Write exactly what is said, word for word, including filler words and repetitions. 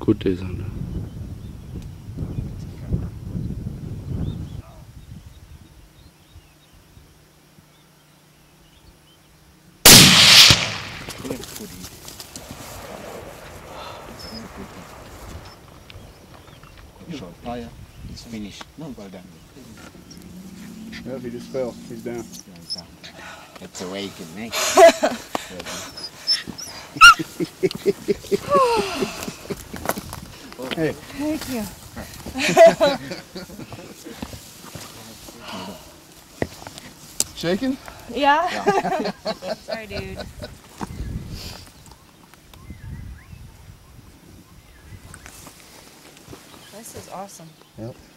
Good days on there. Shot. Oh yeah, it's finished. No, well done. Yep, he just fell. He's down. It's awakened, eh? Hey. Thank you. Shaking? Yeah? Sorry, dude. This is awesome. Yep.